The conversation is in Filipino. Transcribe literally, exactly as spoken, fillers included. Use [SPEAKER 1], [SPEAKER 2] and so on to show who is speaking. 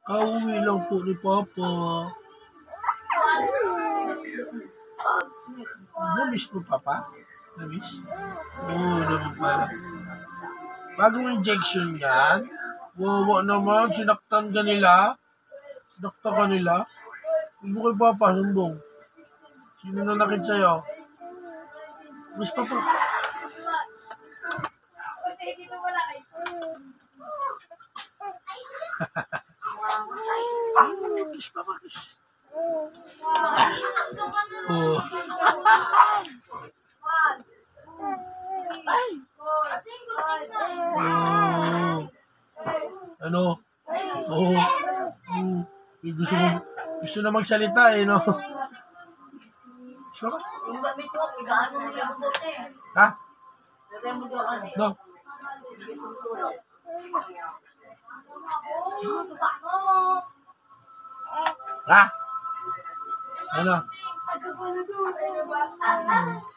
[SPEAKER 1] Kauwi lang po ni Papa. Namiss mo, Papa? Namiss? Oo, naman pala. Bagong injection yan. Wawa naman, sinaktan ka nila. Sinaktan ka nila. Sumbong kay Papa, sumbong. Sino na nakit sa'yo? Miss Papa. Kiss Papa, kiss. Oh. Oh. Ano? Oo. Oh. Oh. Gusto mo, gusto na magsalita eh, no? Saka? Ha? No. Ha? Ano?